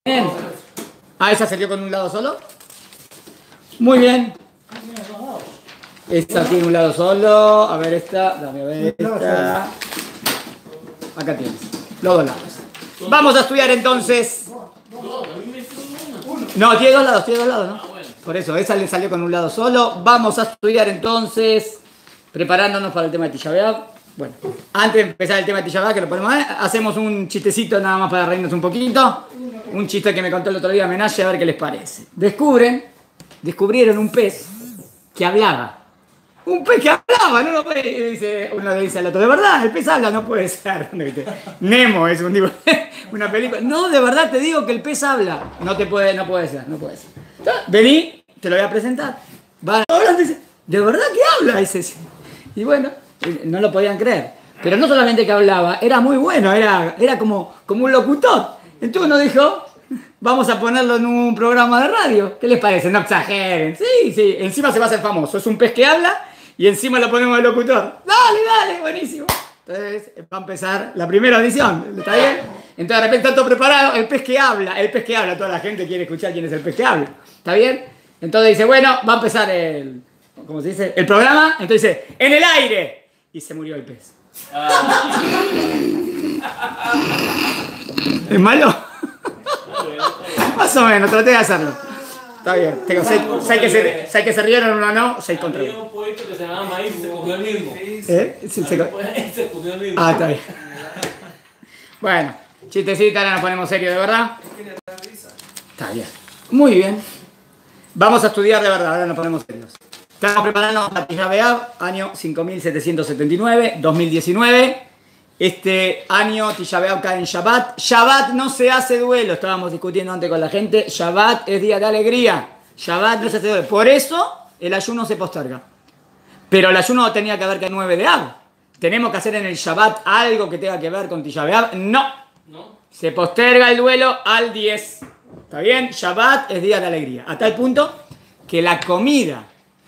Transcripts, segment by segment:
Bien. Ah, esa salió con un lado solo. Muy bien. Esta tiene un lado solo. A ver esta. Dame a ver esta. Acá tienes. Los dos lados. Vamos a estudiar entonces. No, tiene dos lados, ¿no? Por eso, esa le salió con un lado solo. Vamos a estudiar entonces, preparándonos para el tema de Tisha B'Av. Bueno, antes de empezar el tema de Tisha B'Av, que lo ponemos, hacemos un chistecito nada más para reírnos un poquito. Un chiste que me contó el otro día Menashe, a ver qué les parece. Descubrieron un pez que hablaba. Un pez que hablaba, no lo puede. Dice, uno le dice al otro, de verdad, el pez habla, no puede ser. Nemo es un tipo, una película. No, de verdad te digo que el pez habla. No puede ser. Vení, te lo voy a presentar. Va, dice, de verdad que habla, dice. Y bueno, no lo podían creer. Pero no solamente que hablaba, era muy bueno, era como un locutor. Entonces uno dijo, vamos a ponerlo en un programa de radio. ¿Qué les parece? No exageren. Sí, encima se va a hacer famoso. Es un pez que habla y encima lo ponemos de locutor. Dale, buenísimo. Entonces va a empezar la primera audición. ¿Está bien? Entonces de repente está todo preparado. El pez que habla. Toda la gente quiere escuchar quién es el pez que habla. ¿Está bien? Entonces dice, bueno, va a empezar ¿cómo se dice? El programa. Entonces dice, en el aire. Y se murió el pez. ¿Es malo? Más o menos, traté de hacerlo. Está bien. Tengo 6 que se rieron, uno no, 6 contra 1. Había un poeta que se llamaba Maíz y se cogió el mismo. Se cogió el mismo. Ah, está bien. Bueno, chistecita, ahora nos ponemos serios de verdad. Está bien. Muy bien. Vamos a estudiar de verdad, ahora nos ponemos serios. Estamos preparando para Tisha B'Av, año 5779, 2019. Este año Tisha B'Av cae en Shabbat. Shabbat no se hace duelo, estábamos discutiendo antes con la gente. Shabbat es día de alegría. Shabbat no se hace duelo. Por eso el ayuno se posterga. Pero el ayuno tenía que ver que el 9 de Av. ¿Tenemos que hacer en el Shabbat algo que tenga que ver con Tisha B'Av? No. Se posterga el duelo al 10. ¿Está bien? Shabbat es día de alegría. A tal punto que la comida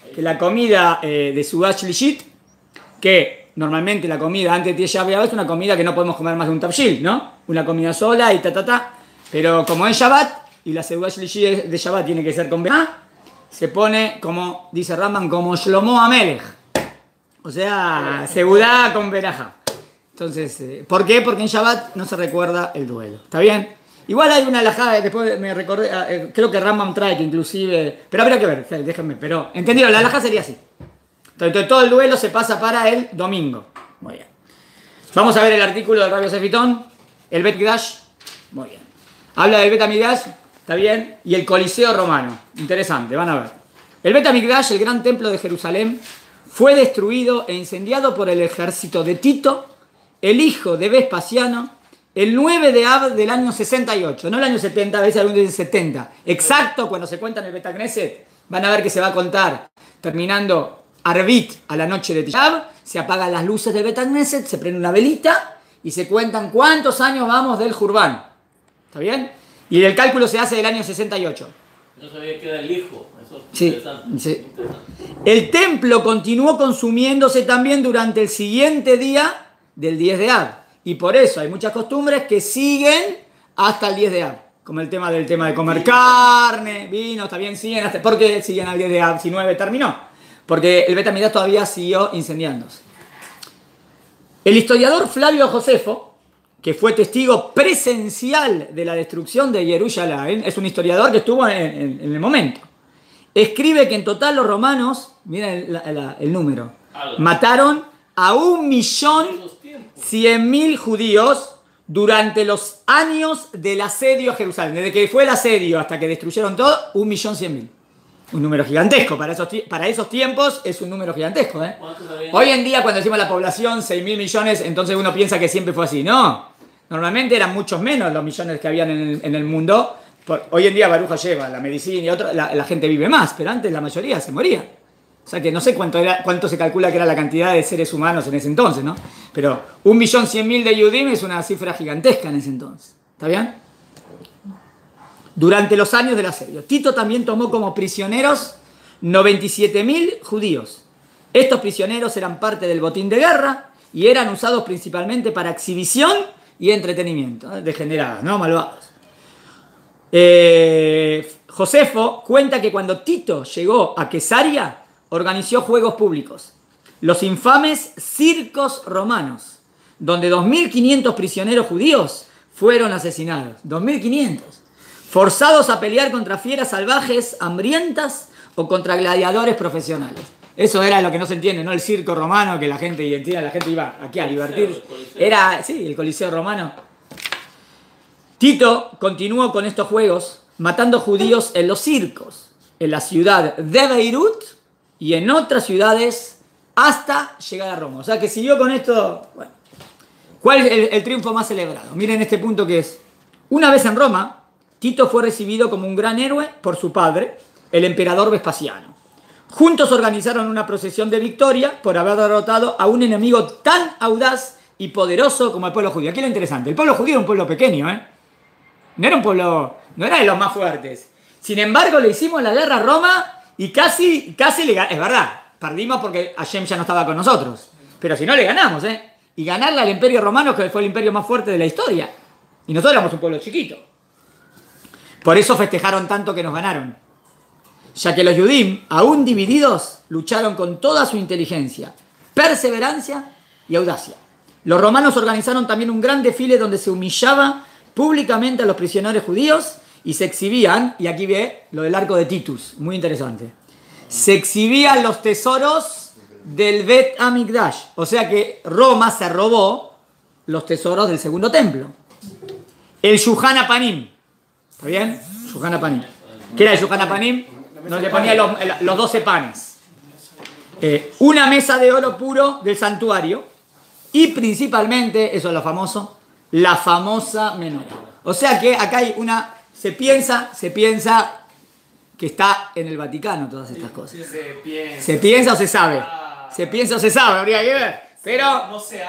de Sudash Lishit, que normalmente la comida antes de Tisha B'Av es una comida que no podemos comer más de un tabshil, ¿no? Una comida sola y Pero como es Shabbat, y la Sudash Lishit de Shabbat tiene que ser con Berajá, se pone, como dice Rambam, como Shlomo Amelech. O sea, Seudá con Berajá. Entonces, ¿por qué? Porque en Shabbat no se recuerda el duelo. ¿Está bien? Igual hay una alajá, después me recordé, creo que Rambam trae que inclusive, pero habrá que ver, déjenme, pero entendieron, la alajá sería así. Entonces todo el duelo se pasa para el domingo. Muy bien. Vamos a ver el artículo del Rabbi Yosef Itón, el Bet Mikdash. Muy bien. Habla del Bet Mikdash, está bien, y el Coliseo romano. Interesante, van a ver. El Bet Mikdash, el gran templo de Jerusalén, fue destruido e incendiado por el ejército de Tito, el hijo de Vespasiano, el 9 de Av del año 68, no el año 70, a veces el año 70. Exacto, cuando se cuenta en el Bet Knesset, van a ver que se va a contar, terminando Arvit a la noche de Tisha B'Av, se apagan las luces del Bet Knesset, se prende una velita y se cuentan cuántos años vamos del Jurban. ¿Está bien? Y el cálculo se hace del año 68. No sabía que era el hijo. Eso es sí. Interesante. El templo continuó consumiéndose también durante el siguiente día del 10 de Av. Y por eso hay muchas costumbres que siguen hasta el 10 de Av. Como el tema de comer carne, vino, también siguen hasta... ¿Por qué siguen al 10 de Av si 9 terminó? Porque el Bet Mikdash todavía siguió incendiándose. El historiador Flavio Josefo, que fue testigo presencial de la destrucción de Jerusalén, es un historiador que estuvo en el momento. Escribe que en total los romanos, miren el número, mataron a 1.100.000 judíos durante los años del asedio a Jerusalén. Desde que fue el asedio hasta que destruyeron todo, 1.100.000. Un número gigantesco. Para esos tiempos es un número gigantesco. Hoy en día, cuando decimos la población, 6.000 millones, entonces uno piensa que siempre fue así. No. Normalmente eran muchos menos los millones que habían en el mundo. Hoy en día Baruch lleva la medicina y otra, la gente vive más, pero antes la mayoría se moría. O sea que no sé cuánto se calcula que era la cantidad de seres humanos en ese entonces, ¿no? Pero 1.100.000 de Yudim es una cifra gigantesca en ese entonces. ¿Está bien? Durante los años del asedio. Tito también tomó como prisioneros 97.000 judíos. Estos prisioneros eran parte del botín de guerra y eran usados principalmente para exhibición y entretenimiento. Degenerados, ¿no? Malvados. Josefo cuenta que cuando Tito llegó a Quesaria, organizó juegos públicos, los infames circos romanos, donde 2.500 prisioneros judíos fueron asesinados. 2.500. Forzados a pelear contra fieras salvajes, hambrientas o contra gladiadores profesionales. Eso era lo que no se entiende, ¿no? El circo romano, que la gente iba aquí a divertir. Era, sí, el Coliseo romano. Tito continuó con estos juegos, matando judíos en los circos, en la ciudad de Beirut y en otras ciudades hasta llegar a Roma. O sea que siguió con esto. Bueno, ¿cuál es el triunfo más celebrado? Miren este punto que es. Una vez en Roma, Tito fue recibido como un gran héroe por su padre, el emperador Vespasiano. Juntos organizaron una procesión de victoria por haber derrotado a un enemigo tan audaz y poderoso como el pueblo judío. Aquí lo interesante, el pueblo judío era un pueblo pequeño, ¿eh? No era un pueblo, no era de los más fuertes. Sin embargo, le hicimos la guerra a Roma y casi le ganamos. Es verdad, perdimos porque Hashem ya no estaba con nosotros. Pero si no, le ganamos, ¿eh? Y ganarle al imperio romano, que fue el imperio más fuerte de la historia. Y nosotros éramos un pueblo chiquito. Por eso festejaron tanto que nos ganaron. Ya que los Yudim, aún divididos, lucharon con toda su inteligencia, perseverancia y audacia. Los romanos organizaron también un gran desfile donde se humillaba públicamente a los prisioneros judíos y se exhibían, y aquí ve lo del arco de Titus, muy interesante, se exhibían los tesoros del Bet Hamikdash, o sea que Roma se robó los tesoros del segundo templo. El Yuhan Apanim, ¿está bien? Yuhan Apanim. ¿Qué era el Yuhan Apanim? Donde ponía los 12 panes. Una mesa de oro puro del santuario y principalmente, eso es lo famoso, la famosa menorá. O sea que acá hay una... Se piensa que está en el Vaticano todas estas cosas. Se piensa o se sabe. Se piensa o se sabe, habría que ver. Pero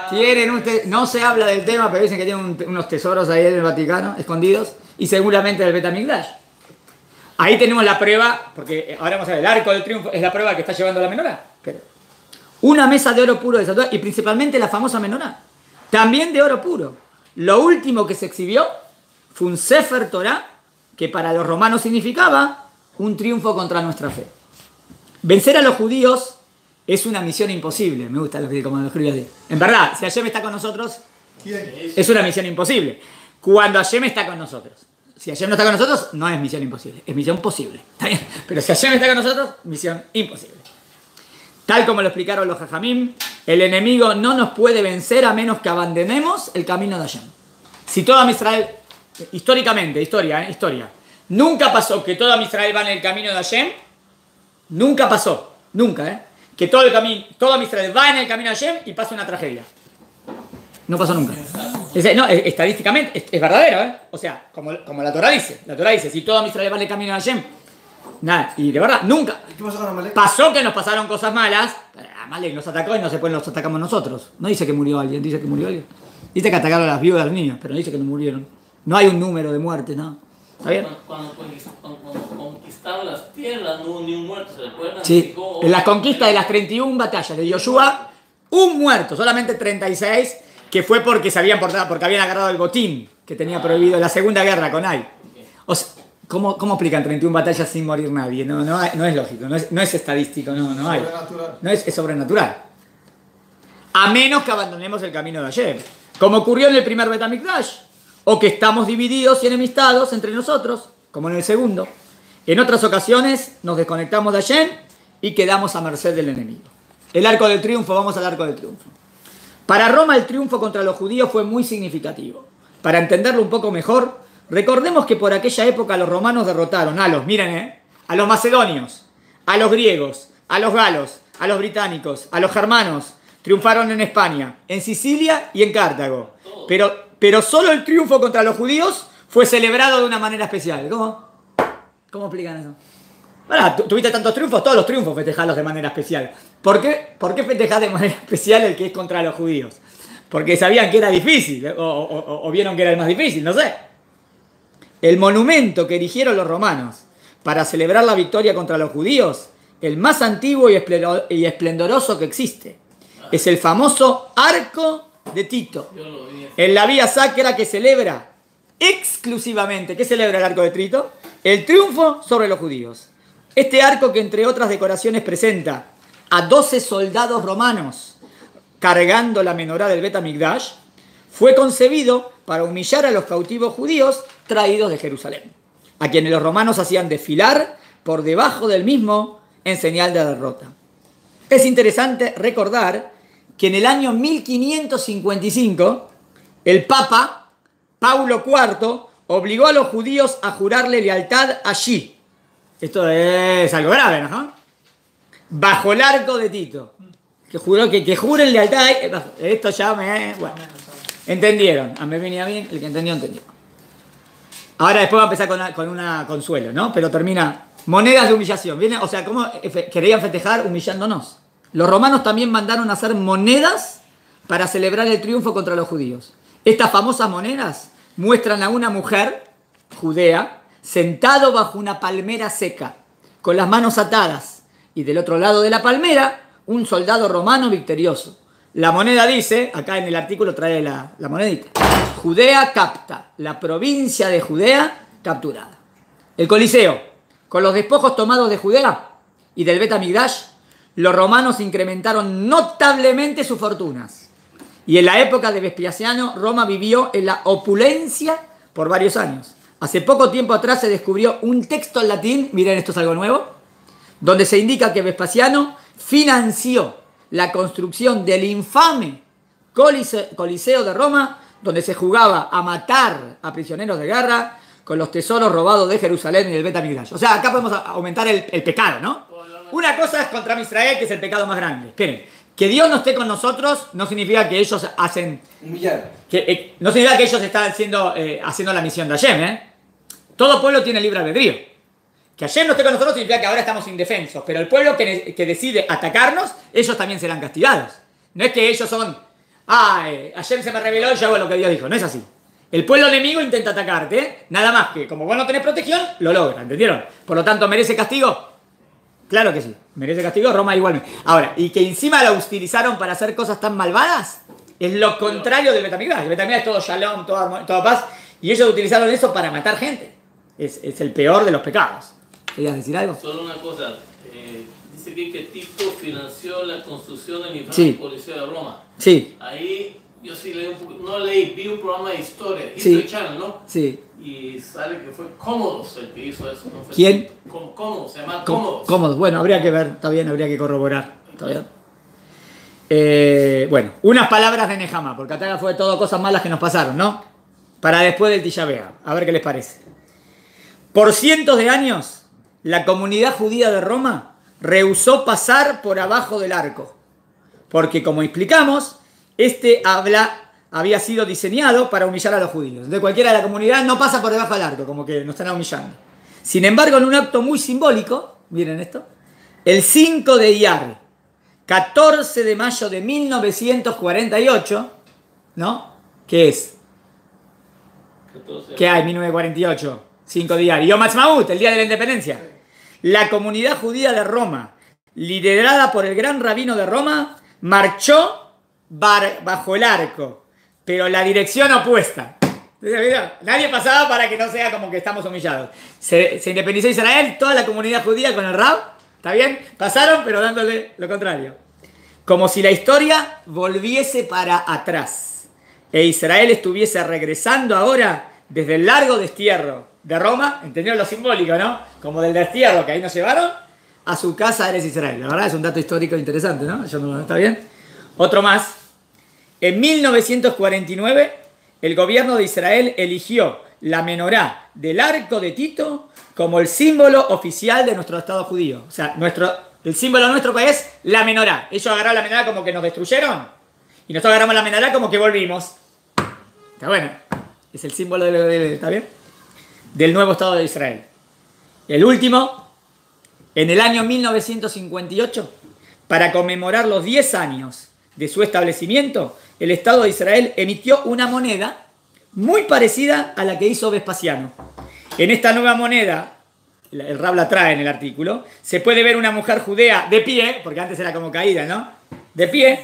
no se habla del tema, pero dicen que tienen unos tesoros ahí en el Vaticano, escondidos, y seguramente del Bet Hamikdash. Ahí tenemos la prueba, porque ahora vamos a ver, el arco del triunfo es la prueba que está llevando la menorá. Una mesa de oro puro de santuario y principalmente la famosa menorá. También de oro puro. Lo último que se exhibió fue un Sefer Torah que para los romanos significaba un triunfo contra nuestra fe. Vencer a los judíos es una misión imposible. Me gusta lo que como lo escribí así. En verdad, si Hashem está con nosotros, es una misión imposible. Cuando Hashem está con nosotros. Si Hashem no está con nosotros, no es misión imposible, es misión posible. ¿Está bien? Pero si Hashem está con nosotros, misión imposible. Tal como lo explicaron los Jajamim, el enemigo no nos puede vencer a menos que abandonemos el camino de Hashem. Si todo Israel, históricamente, historia, nunca pasó que todo Israel va en el camino de Hashem, nunca pasó, nunca, que todo Israel va en el camino de Hashem y pasa una tragedia. No pasó nunca. Estadísticamente es verdadero, O sea, como la Torah dice. La Torah dice, si todo Israel va en el camino de Hashem, nada. Y de verdad, nunca. ¿Qué pasó con Amalek? Pasó que nos pasaron cosas malas. Amalek nos atacó y no después nos atacamos nosotros. No dice que murió alguien, dice que murió alguien. Dice que atacaron a las viudas, a los niños, pero no dice que no murieron. No hay un número de muertes, ¿no? ¿Está bien? Cuando conquistaron las tierras no hubo ni un muerto, ¿se recuerdan? Sí, en las conquistas de las 31 batallas de Yoshua, un muerto, solamente 36, que fue porque se habían portado, porque habían agarrado el botín que tenía prohibido en la Segunda Guerra con Ai. O sea, ¿cómo explican 31 batallas sin morir nadie? No es lógico, no es estadístico, no hay. No es sobrenatural. A menos que abandonemos el camino de ayer, como ocurrió en el primer Bet Hamikdash, o que estamos divididos y enemistados entre nosotros, como en el segundo. En otras ocasiones nos desconectamos de Hashem y quedamos a merced del enemigo. El arco del triunfo, vamos al arco del triunfo. Para Roma el triunfo contra los judíos fue muy significativo. Para entenderlo un poco mejor, recordemos que por aquella época los romanos derrotaron a los macedonios, a los griegos, a los galos, a los británicos, a los germanos. Triunfaron en España, en Sicilia y en Cartago. Pero solo el triunfo contra los judíos fue celebrado de una manera especial. ¿Cómo explican eso? Bueno, tuviste tantos triunfos, todos los triunfos festejarlos de manera especial. ¿Por qué festejar de manera especial el que es contra los judíos? Porque sabían que era difícil, o vieron que era el más difícil, no sé. El monumento que erigieron los romanos para celebrar la victoria contra los judíos, el más antiguo y esplendoroso que existe, es el famoso Arco de Tito, en la vía sacra que celebra exclusivamente, ¿qué celebra el arco de Tito? El triunfo sobre los judíos. Este arco, que entre otras decoraciones presenta a 12 soldados romanos cargando la menorá del Bet Hamikdash, fue concebido para humillar a los cautivos judíos traídos de Jerusalén, a quienes los romanos hacían desfilar por debajo del mismo en señal de derrota. Es interesante recordar que en el año 1555 el Papa Paulo IV obligó a los judíos a jurarle lealtad allí. Esto es algo grave, ¿no? Bajo el arco de Tito. Que juró que juren lealtad. Esto ya me... Bueno, entendieron. A mí venía bien, el que entendió, entendió. Ahora después va a empezar con una consuelo, ¿no? Pero termina... Monedas de humillación. ¿Viene? O sea, ¿cómo querían festejar humillándonos? Los romanos también mandaron a hacer monedas para celebrar el triunfo contra los judíos. Estas famosas monedas muestran a una mujer judea sentado bajo una palmera seca, con las manos atadas, y del otro lado de la palmera un soldado romano victorioso. La moneda dice, acá en el artículo trae la monedita, Judea capta, la provincia de Judea capturada. El Coliseo, con los despojos tomados de Judea y del Bet Hamikdash, los romanos incrementaron notablemente sus fortunas. Y en la época de Vespasiano, Roma vivió en la opulencia por varios años. Hace poco tiempo atrás se descubrió un texto en latín, miren, esto es algo nuevo, donde se indica que Vespasiano financió la construcción del infame Coliseo de Roma, donde se jugaba a matar a prisioneros de guerra con los tesoros robados de Jerusalén y del Bet Hamikdash. O sea, acá podemos aumentar el pecado, ¿no? Una cosa es contra Israel, que es el pecado más grande. Esperen, que Dios no esté con nosotros no significa que ellos hacen... Humillar. No significa que ellos están haciendo la misión de Hashem, ¿eh? Todo pueblo tiene libre albedrío. Que Hashem no esté con nosotros significa que ahora estamos indefensos. Pero el pueblo que decide atacarnos, ellos también serán castigados. No es que ellos son... Hashem se me reveló y yo hago lo que Dios dijo. No es así. El pueblo enemigo intenta atacarte, ¿eh? Nada más que, como vos no tenés protección, lo logra, ¿entendieron? Por lo tanto, ¿merece castigo? Claro que sí. ¿Merece castigo? Roma igualmente. Ahora, y que encima la utilizaron para hacer cosas tan malvadas, es lo contrario del Bet Hamikdash. El Bet Hamikdash es todo shalom, toda paz, y ellos utilizaron eso para matar gente. Es el peor de los pecados. ¿Querías decir algo? Solo una cosa. Dice aquí que Tito financió la construcción del infame Sí. Coliseo de Roma. Sí, Ahí yo sí leí un poco, no leí, vi un programa de historia, Sí. History Channel, ¿no? sí. Y sale que fue Cómodos el que hizo eso. ¿No? ¿Quién? Cómodos, se llama Cómodos. Cómodos. Bueno, habría que ver, está bien, habría que corroborar. ¿Está bien? Bueno, unas palabras de Nehama, porque acá fue todo cosas malas que nos pasaron, ¿no? Para después del Tisha B'Av. A ver qué les parece. Por cientos de años, la comunidad judía de Roma rehusó pasar por abajo del arco. Porque, como explicamos, había sido diseñado para humillar a los judíos. De cualquiera de la comunidad no pasa por debajo del arco, como que nos están humillando. Sin embargo, en un acto muy simbólico, miren esto, el 5 de Iyar, 14 de mayo de 1948, ¿no? ¿Qué es? 14. ¿Qué hay? 1948, 5 de Iyar. Yom Ha'atzmaut, el día de la independencia. La comunidad judía de Roma, liderada por el gran rabino de Roma, marchó bajo el arco, pero la dirección opuesta. Nadie pasaba para que no sea como que estamos humillados. Se independizó Israel, toda la comunidad judía con el Rab, ¿está bien? Pasaron, pero dándole lo contrario. Como si la historia volviese para atrás e Israel estuviese regresando ahora desde el largo destierro de Roma, ¿entendieron lo simbólico, no? Como del destierro que ahí nos llevaron a su casa Eretz Israel. La verdad es un dato histórico interesante, ¿no? ¿Está bien? Otro más. En 1949, el gobierno de Israel eligió la menorá del arco de Tito como el símbolo oficial de nuestro Estado judío. O sea, el símbolo de nuestro país es la menorá. Ellos agarraron la menorá como que nos destruyeron y nosotros agarramos la menorá como que volvimos. Está bueno. Es el símbolo ¿está bien? Del nuevo Estado de Israel. El último, en el año 1958, para conmemorar los 10 años de su establecimiento, el Estado de Israel emitió una moneda muy parecida a la que hizo Vespasiano. En esta nueva moneda, el Rab la trae en el artículo, se puede ver una mujer judea de pie, porque antes era como caída, ¿no? De pie,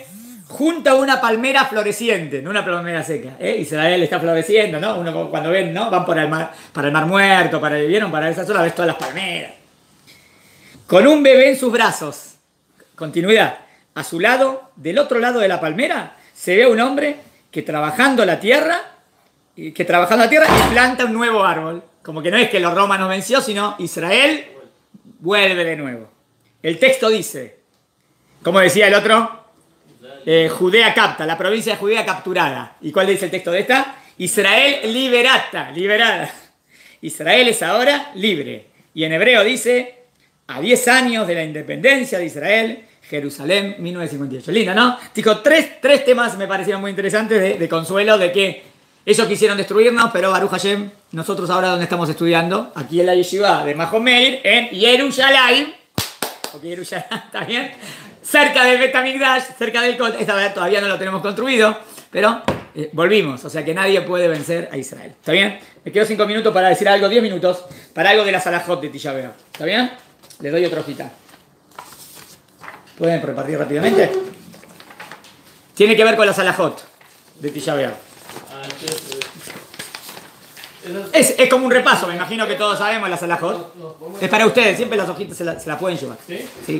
junto a una palmera floreciente, no una palmera seca. Israel está floreciendo, ¿no? Uno cuando ven, ¿no? Van por el mar, para el Mar Muerto, ¿vieron? Para esa zona ves todas las palmeras. Con un bebé en sus brazos. Continuidad. A su lado, del otro lado de la palmera, se ve un hombre que trabajando la tierra y planta un nuevo árbol. Como que no es que los romanos venció, sino Israel vuelve de nuevo. El texto dice, como decía el otro, Judea capta, la provincia de Judea capturada. ¿Y cuál dice el texto de esta? Israel liberada. Israel es ahora libre. Y en hebreo dice, a 10 años de la independencia de Israel, Jerusalén, 1958. Lindo, ¿no? Dijo, tres temas me parecieron muy interesantes de consuelo, de que ellos quisieron destruirnos, pero Baruch Hashem, nosotros ahora donde estamos estudiando, aquí en la yeshiva de Mahomeir, en Jerusalén, porque Jerusalén está bien, cerca del Bet HaMikdash, cerca del Kol, esta vez todavía no lo tenemos construido, pero volvimos, o sea que nadie puede vencer a Israel. ¿Está bien? Me quedo 5 minutos para decir algo, 10 minutos, para algo de la Salahot de Tisha B'Av. ¿Está bien? Les doy otra hojita. ¿Pueden repartir rápidamente? Tiene que ver con la Salahot de Tisha B'Av. Es como un repaso, me imagino que todos sabemos la Salahot. Es para ustedes, siempre las hojitas se la pueden llevar. ¿Sí?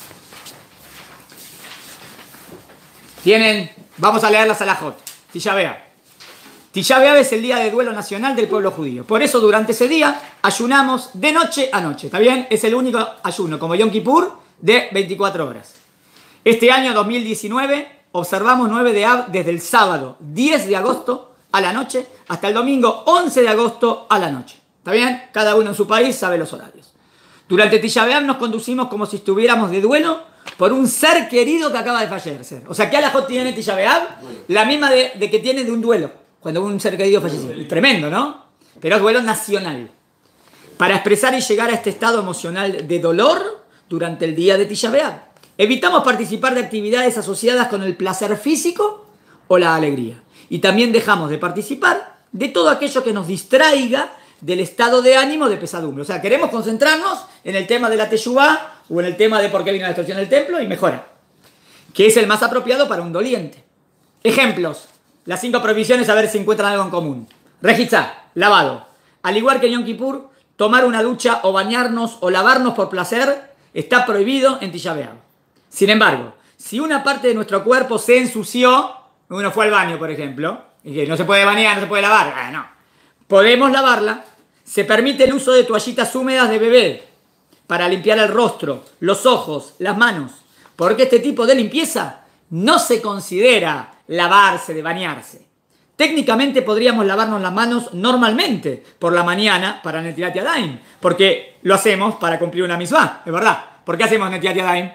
Vamos a leer la Salahot. Tisha B'Av. Tisha B'Av es el día de duelo nacional del pueblo judío. Por eso durante ese día ayunamos de noche a noche. ¿Está bien? Es el único ayuno, como Yom Kippur, de 24 horas. Este año 2019 observamos 9 de Av desde el sábado 10 de agosto a la noche hasta el domingo 11 de agosto a la noche. ¿Está bien? Cada uno en su país sabe los horarios. Durante Tisha B'Av nos conducimos como si estuviéramos de duelo por un ser querido que acaba de fallecer. O sea, ¿qué alajot tiene Tisha B'Av? La misma de que tiene de un duelo, cuando un ser querido falleció. Tremendo, ¿no? Pero es duelo nacional. Para expresar y llegar a este estado emocional de dolor durante el día de Tisha B'Av, evitamos participar de actividades asociadas con el placer físico o la alegría. Y también dejamos de participar de todo aquello que nos distraiga del estado de ánimo de pesadumbre. O sea, queremos concentrarnos en el tema de la Teshuvá o en el tema de por qué vino la destrucción del templo y mejora, que es el más apropiado para un doliente. Ejemplos. Las 5 prohibiciones, a ver si encuentran algo en común. Rejitzá, lavado. Al igual que en Yom Kippur, tomar una ducha o bañarnos o lavarnos por placer está prohibido en Tisha B'Av. Sin embargo, si una parte de nuestro cuerpo se ensució, uno fue al baño, por ejemplo, y que no se puede bañar, no se puede lavar, no. Podemos lavarla. Se permite el uso de toallitas húmedas de bebé para limpiar el rostro, los ojos, las manos, porque este tipo de limpieza no se considera lavarse, de bañarse. Técnicamente podríamos lavarnos las manos normalmente por la mañana para Netilat Yadayim, porque lo hacemos para cumplir una misvá, ¿es verdad? ¿Por qué hacemos Netilat Yadayim?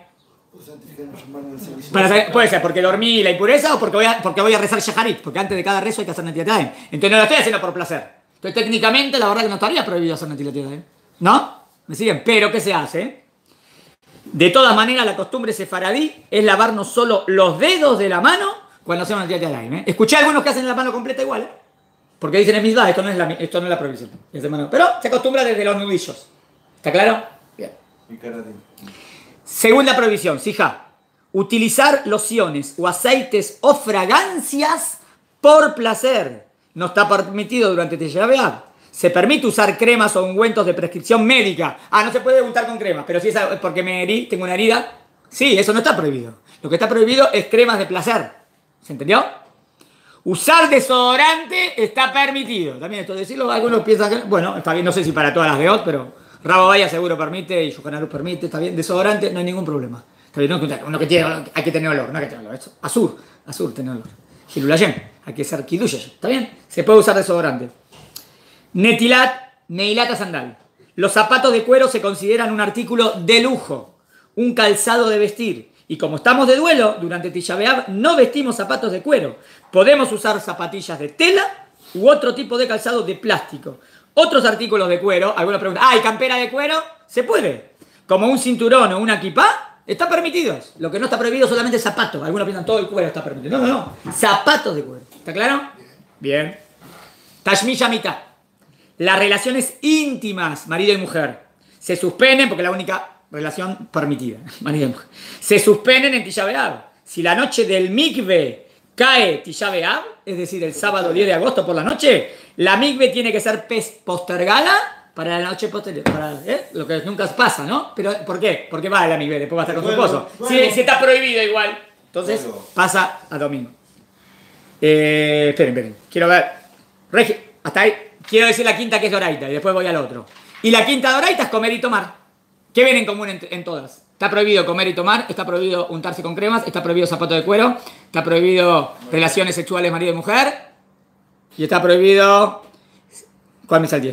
Puede ser porque dormí la impureza o porque voy a rezar Shacharit, porque antes de cada rezo hay que hacer Netilat Yadayim. Entonces no lo estoy haciendo por placer. Entonces técnicamente la verdad que no estaría prohibido hacer Netilat Yadayim, ¿no? ¿Me siguen? Pero ¿qué se hace? De todas maneras, la costumbre sefaradí es lavarnos solo los dedos de la mano cuando hacemos Netilat Yadayim. Escuché a algunos que hacen la mano completa igual, porque dicen en misvá, esto no es la prohibición. Pero se acostumbra desde los nudillos. ¿Está claro? Bien. Segunda prohibición, sija. Utilizar lociones o aceites o fragancias por placer. No está permitido durante Tisha B'Av. Se permite usar cremas o ungüentos de prescripción médica. No se puede untar con cremas, pero si es porque me herí, tengo una herida. Sí, eso no está prohibido. Lo que está prohibido es cremas de placer. ¿Se entendió? Usar desodorante está permitido. También esto de decirlo, algunos piensan que... Bueno, está bien, no sé si para todas las de OT, pero Rababaya seguro permite y Yohanan permite, está bien. Desodorante no hay ningún problema. Está bien, uno que tiene, hay que tener olor, no hay que tener olor. Eso, azul tener olor. Hilulayem, hay que ser kidush, ¿está bien? Se puede usar desodorante. Netilat, neilata sandal. Los zapatos de cuero se consideran un artículo de lujo, un calzado de vestir. Y como estamos de duelo, durante Tisha B'Av no vestimos zapatos de cuero. Podemos usar zapatillas de tela u otro tipo de calzado de plástico. Otros artículos de cuero, algunos preguntan, ¿hay campera de cuero? Se puede. Como un cinturón o una kipá, está permitido. Lo que no está prohibido solamente es zapatos. Algunos piensan todo el cuero está permitido. No. Zapatos de cuero. ¿Está claro? Bien. Tashmish Amita. Las relaciones íntimas, marido y mujer, se suspenden porque es la única relación permitida. Marido y mujer. Se suspenden en Tisha B'Av. si la noche del mikve cae Tisha B'Av, es decir, el sábado 10 de agosto por la noche, la mikve tiene que ser postergada para la noche posterior. Lo que nunca pasa, ¿no? Pero ¿por qué? Porque va a la mikve, después va a estar con su esposo. Si está prohibido igual, entonces pasa a domingo. Esperen. Quiero ver. Hasta ahí. Quiero decir la quinta que es doraita y después voy al otro. Y la quinta doraita es comer y tomar. ¿Qué ven en común en todas? Está prohibido comer y tomar, está prohibido untarse con cremas, está prohibido zapato de cuero, está prohibido relaciones sexuales marido y mujer y está prohibido... ¿Cuál me salté?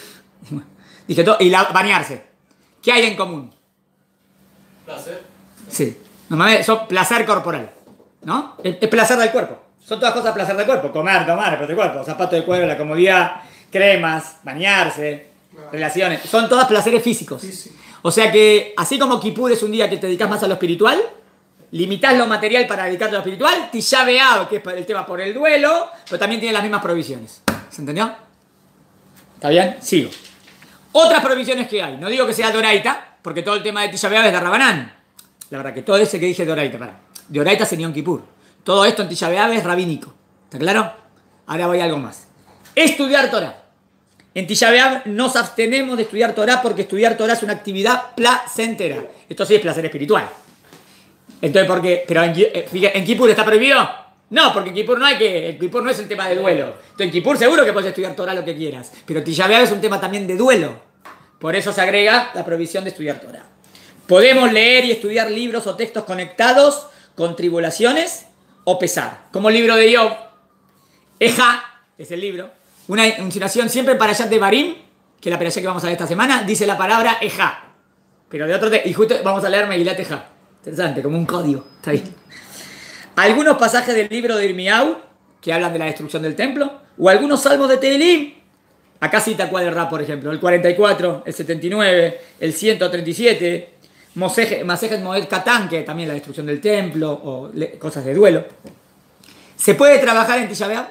Dije todo. Y bañarse. ¿Qué hay en común? Placer. Sí. Normalmente son placer corporal, ¿no? Es placer del cuerpo. Son todas cosas placer del cuerpo. Comer, tomar, placer del cuerpo. Zapato de cuero, la comodidad, cremas, bañarse, relaciones. Son todas placeres físicos. O sea que, así como Kipur es un día que te dedicas más a lo espiritual, limitás lo material para dedicarte a lo espiritual, Tisha B'Av, que es el tema por el duelo, pero también tiene las mismas provisiones. ¿Se entendió? ¿Está bien? Sigo. Otras provisiones que hay. No digo que sea doraita, porque todo el tema de Tisha B'Av es de Rabanán. La verdad que todo ese que dije doraita, de doraita sería Yom Kippur. Todo esto en Tisha B'Av es rabínico. ¿Está claro? Ahora voy a algo más. Estudiar Torah. En Tisha B'Av nos abstenemos de estudiar Torah porque estudiar Torah es una actividad placentera. Esto sí es placer espiritual. Entonces, ¿por qué? Pero ¿en Kippur está prohibido? No, porque en Kippur Kippur no es el tema de duelo. Entonces, en Kippur seguro que puedes estudiar Torah lo que quieras. Pero Tisha B'Av es un tema también de duelo. Por eso se agrega la prohibición de estudiar Torah. Podemos leer y estudiar libros o textos conectados con tribulaciones o pesar. Como el libro de Job. Eja es el libro. Una insinuación siempre para Parashat de Barim, que es la parashat que vamos a ver esta semana, dice la palabra Eja. Pero de otro y justo vamos a leer Megilat Eja. Interesante, como un código. Está ahí. Algunos pasajes del libro de Irmiau, que hablan de la destrucción del templo, o algunos salmos de Tehilim. Acá cita Cuadra Ra, por ejemplo, el 44, el 79, el 137, Masejet Moed Katán, que también la destrucción del templo, o cosas de duelo. ¿Se puede trabajar en Tisha B'Av?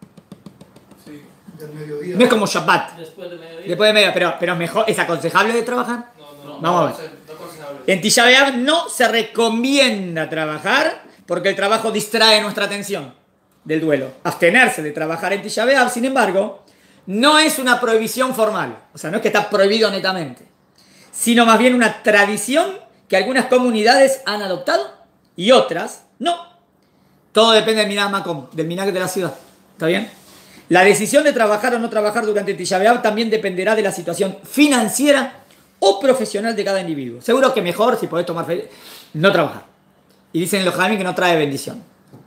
Sí, del mediodía. No es como Shabbat. Después de mediodía. Después de mediodía, pero mejor, ¿es aconsejable de trabajar? No, Vamos a ver. no aconsejable. En Tisha B'Av no se recomienda trabajar porque el trabajo distrae nuestra atención del duelo. Abstenerse de trabajar en Tisha B'Av, sin embargo, no es una prohibición formal. O sea, no es que está prohibido netamente, sino más bien una tradición que algunas comunidades han adoptado y otras no. Todo depende del Minhag Makom, del Minhag de la ciudad. ¿Está bien? La decisión de trabajar o no trabajar durante Tisha B'Av también dependerá de la situación financiera o profesional de cada individuo. Seguro que mejor, si podés tomar no trabajar. Y dicen los Jamim que no trae bendición.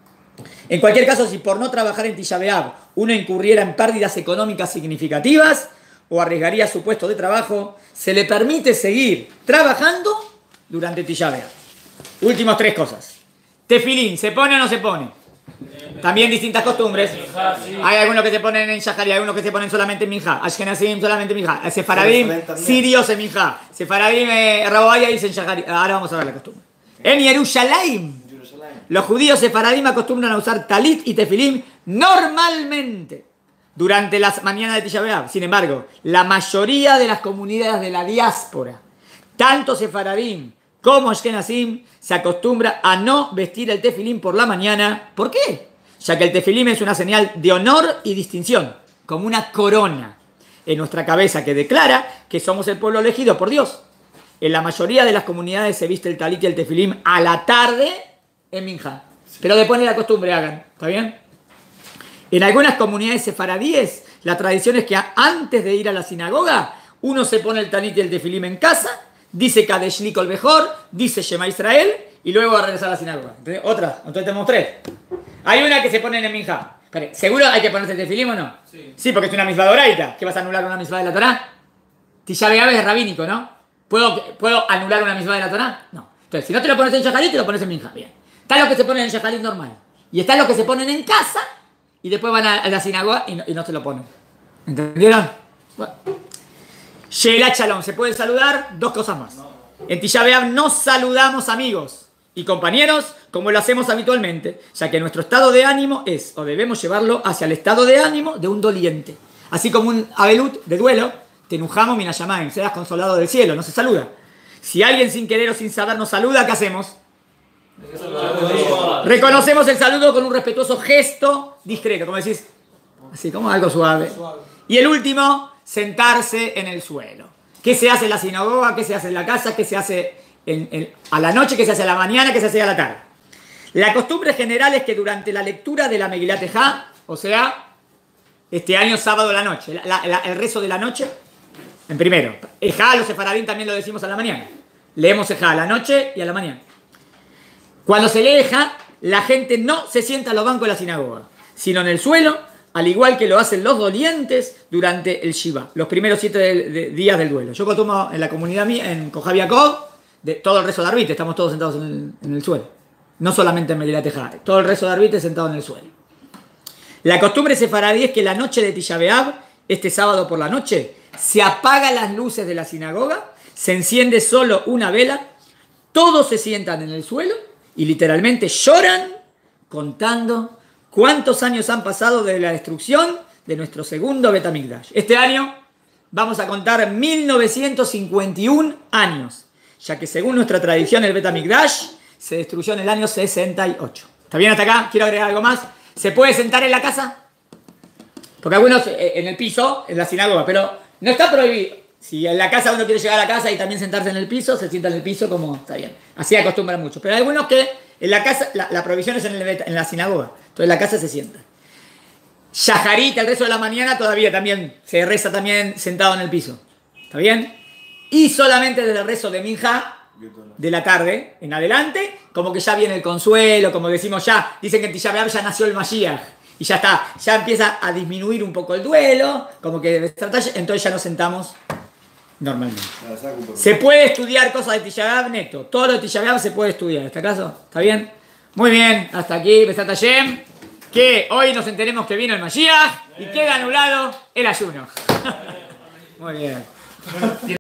En cualquier caso, si por no trabajar en Tisha B'Av uno incurriera en pérdidas económicas significativas o arriesgaría su puesto de trabajo, se le permite seguir trabajando durante Tisha B'Av. Últimas tres cosas. Tefilín, ¿se pone o no se pone? También distintas costumbres. Hay algunos que se ponen en Shahar y hay algunos que se ponen solamente en Minjá. Ashkenazim solamente en Minjá. Sefaradim, sirios en Minjá. Sefaradim, Rabobaya dicen Shahar. Ahora vamos a ver la costumbre. En Jerusalén, los judíos sefaradim acostumbran a usar talit y tefilín normalmente durante las mañanas de Tisha B'Av. Sin embargo, la mayoría de las comunidades de la diáspora, tanto sefaradim como ashkenazim, se acostumbra a no vestir el tefilín por la mañana. ¿Por qué? Ya que el tefilín es una señal de honor y distinción, como una corona en nuestra cabeza que declara que somos el pueblo elegido por Dios. En la mayoría de las comunidades se viste el talit y el tefilín a la tarde en Minjá. Pero después de la costumbre hagan, ¿está bien? En algunas comunidades sefaradíes, la tradición es que antes de ir a la sinagoga, uno se pone el talit y el tefilín en casa, dice Kadesh Li Kol Bechor, dice Shema Israel, y luego va a regresar a la sinagoga. Entonces tenemos tres. Hay una que se pone en Minjá. ¿Seguro hay que ponerse el tefilín o no? Sí, porque es una misma doraita. ¿Qué vas a anular una misma de la Torá? Tisha B'Av es rabínico, ¿no? ¿Puedo anular una misma de la Torá? No. Entonces, si no te lo pones en Shacharit, te lo pones en Minjá. Bien. Están los que se ponen en Shacharit normal. Y están los que se ponen en casa y después van a la sinagoga y no se lo ponen. ¿Entendieron? Bueno. Sheila Shalom. ¿Se puede saludar? Dos cosas más. En Tisha B'Av no saludamos amigos y compañeros como lo hacemos habitualmente, ya que nuestro estado de ánimo es, o debemos llevarlo hacia el estado de ánimo de un doliente. Así como un abelut de duelo, te enujamos minayamayim, serás consolado del cielo, no se saluda. Si alguien sin querer o sin saber nos saluda, ¿qué hacemos? Reconocemos el saludo con un respetuoso gesto discreto, como decís, así como algo suave. Y el último, sentarse en el suelo. ¿Qué se hace en la sinagoga? ¿Qué se hace en la casa? ¿Qué se hace a la noche? ¿Qué se hace a la mañana? ¿Qué se hace a la tarde? La costumbre general es que durante la lectura de la Megilat Ejá, o sea, este año sábado a la noche, el rezo de la noche, en primero. Ejá, los sefaradín también lo decimos a la mañana. Leemos Ejá a la noche y a la mañana. Cuando se lee Ejá, la gente no se sienta a los bancos de la sinagoga, sino en el suelo, al igual que lo hacen los dolientes durante el Shiva, los primeros 7 días del duelo. Yo acostumbro en la comunidad mía, en Kojav Yaakov, de todo el rezo de Arbit, estamos todos sentados en el suelo. No solamente en Megilat Ejá, todo el rezo de Arbit sentado en el suelo. La costumbre sefaradí es que la noche de Tisha B'Av, este sábado por la noche, se apagan las luces de la sinagoga, se enciende solo una vela, todos se sientan en el suelo y literalmente lloran contando cuántos años han pasado desde la destrucción de nuestro segundo Bet HaMikdash. Este año vamos a contar 1951 años, ya que según nuestra tradición el Bet HaMikdash se destruyó en el año 68. ¿Está bien hasta acá? Quiero agregar algo más. ¿Se puede sentar en la casa? Porque algunos en el piso, en la sinagoga, pero no está prohibido. Si en la casa uno quiere llegar a la casa y también sentarse en el piso, se sienta en el piso como está bien. Así acostumbran mucho. Pero hay algunos que en la casa, la prohibición es en la sinagoga. Entonces en la casa se sienta. Shaharit, el resto de la mañana, todavía también se reza también sentado en el piso. ¿Está bien? Y solamente desde el rezo de Minja, de la tarde en adelante, como que ya viene el consuelo, como decimos ya, dicen que en Tisha B'Av ya nació el Mashiach. Y ya está, ya empieza a disminuir un poco el duelo, como que entonces ya nos sentamos normalmente. Se puede estudiar cosas de Tisha B'Av, neto. Todo lo de Tisha B'Av se puede estudiar. ¿Está acaso? ¿Está bien? Muy bien, hasta aquí, Besat Hashem. Que hoy nos enteremos que vino el Mashiach y queda anulado el ayuno. Muy bien.